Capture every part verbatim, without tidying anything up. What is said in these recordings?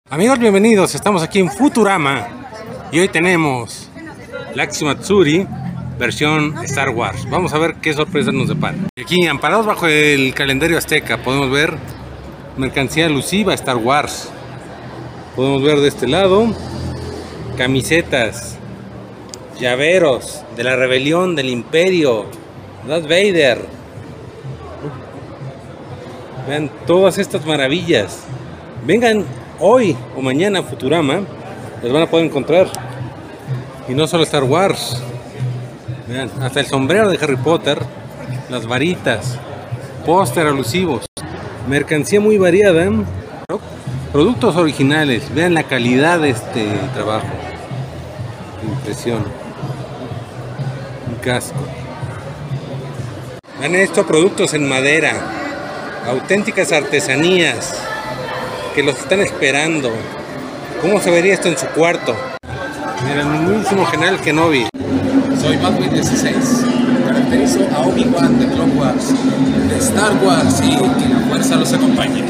Amigos, bienvenidos, estamos aquí en Futurama y hoy tenemos Laxi Matsuri versión Star Wars. Vamos a ver qué sorpresas nos depara. Aquí, amparados bajo el calendario azteca, podemos ver mercancía alusiva a Star Wars. Podemos ver de este lado camisetas, llaveros de la rebelión, del imperio, Darth Vader. Vean todas estas maravillas. Vengan hoy o mañana a Futurama, las van a poder encontrar. Y no solo Star Wars. Vean, hasta el sombrero de Harry Potter, las varitas, póster alusivos, mercancía muy variada, productos originales. Vean la calidad de este trabajo. Impresión. Un casco. Vean esto, productos en madera, auténticas artesanías que los están esperando. ¿Cómo se vería esto en su cuarto? Mira, el mismísimo general Kenobi. Soy Madwin dieciséis. Caracterizo a Obi-Wan de Clone Wars, de Star Wars, y que la fuerza los acompañe.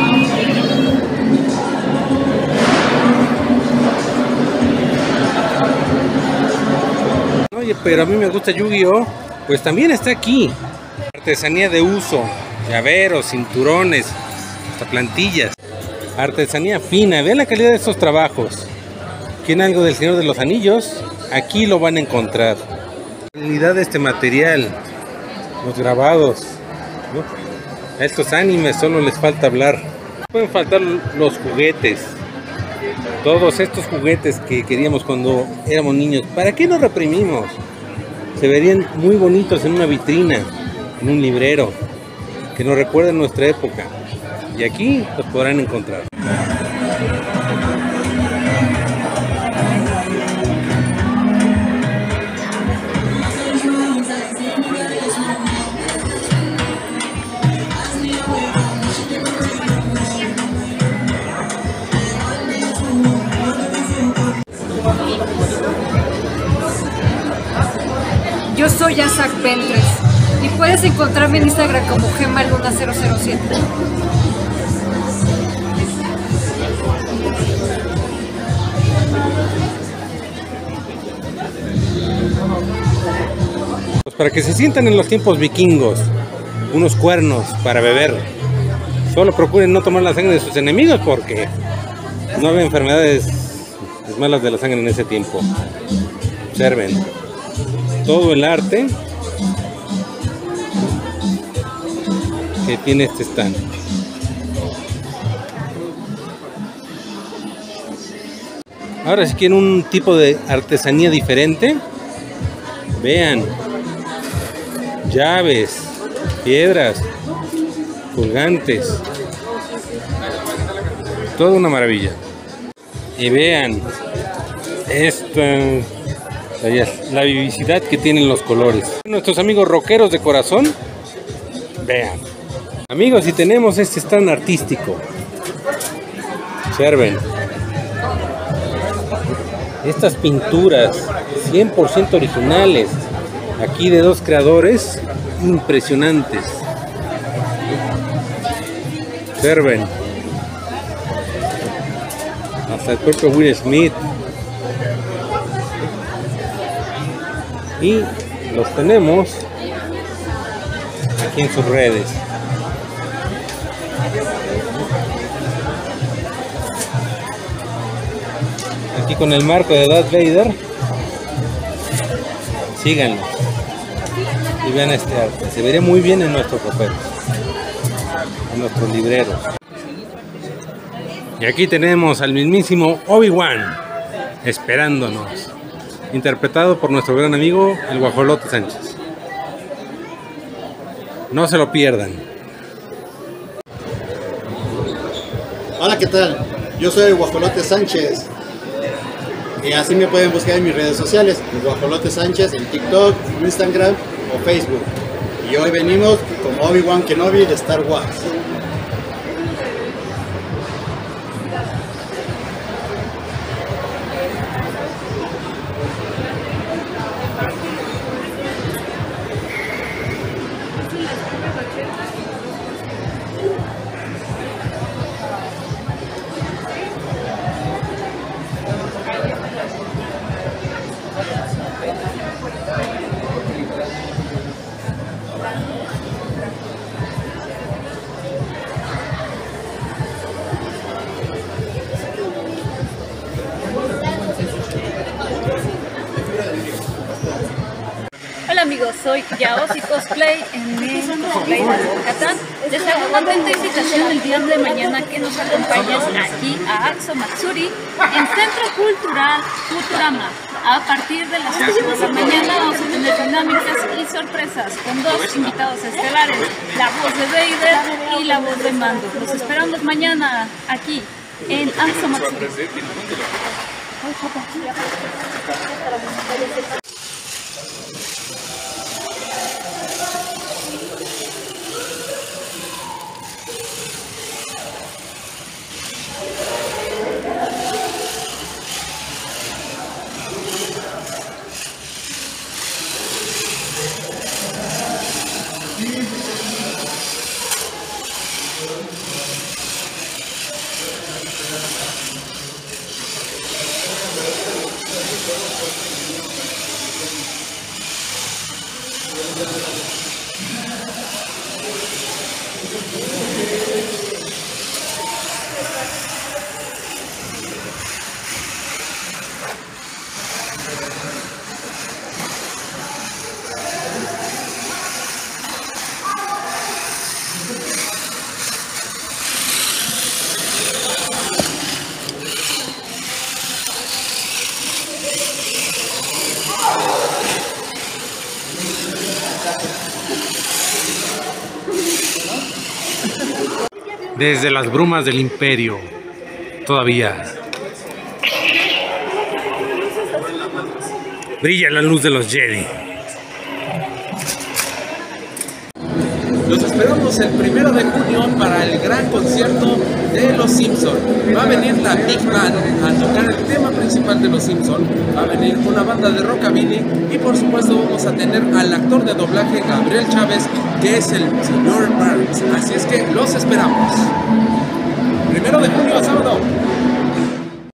Oye, pero a mí me gusta Yu-Gi-Oh! Pues también está aquí. Artesanía de uso, llaveros, cinturones, hasta plantillas. Artesanía fina. Vean la calidad de estos trabajos. ¿Quieren algo del Señor de los Anillos? Aquí lo van a encontrar. La calidad de este material, los grabados, ¿no? A estos animes solo les falta hablar. Pueden faltar los juguetes. Todos estos juguetes que queríamos cuando éramos niños. ¿Para qué nos reprimimos? Se verían muy bonitos en una vitrina, en un librero, que nos recuerden nuestra época. Y aquí los podrán encontrar. Yo soy Asak Ventres y puedes encontrarme en Instagram como Gema Luna cero cero siete. Pues para que se sientan en los tiempos vikingos, unos cuernos para beber. Solo procuren no tomar la sangre de sus enemigos porque no había enfermedades malas de la sangre en ese tiempo. Observen todo el arte que tiene este stand. Ahora, si quieren un tipo de artesanía diferente, vean, llaves, piedras, colgantes, toda una maravilla. Y vean esta, la vivacidad que tienen los colores. Nuestros amigos rockeros de corazón, vean. Amigos, y tenemos este stand artístico. Observen. Estas pinturas cien por ciento originales. Aquí de dos creadores impresionantes. Observen. Hasta el propio Will Smith. Y los tenemos aquí en sus redes. Aquí con el marco de Darth Vader. Síganlo y vean este arte. Se vería muy bien en nuestros papeles, en nuestros libreros. Y aquí tenemos al mismísimo Obi-Wan esperándonos, interpretado por nuestro gran amigo el Guajolote Sánchez. No se lo pierdan. Hola, ¿qué tal? Yo soy el Guajolote Sánchez y así me pueden buscar en mis redes sociales, el Guajolote Sánchez, en TikTok, Instagram o Facebook. Y hoy venimos como Obi-Wan Kenobi de Star Wars. amigos, soy Yaosi Cosplay en el Cosplay de Yucatán. Les hago una atenta invitación el día de mañana que nos acompañes aquí a Axo Matsuri en Centro Cultural Futurama. A partir de las ocho de la mañana vamos a tener dinámicas y sorpresas con dos invitados estelares, la voz de Vader y la voz de Mando. Los esperamos mañana aquí en Axo Matsuri. Desde las brumas del imperio, todavía brilla la luz de los Jedi. Los esperamos el primero de junio para el gran concierto de Los Simpson. Va a venir la Big Band a tocar el tema principal de Los Simpson. Va a venir una banda de rockabilly y por supuesto vamos a tener al actor de doblaje Gabriel Chávez, que es el señor Burns. Así es que los esperamos. Primero de junio, sábado.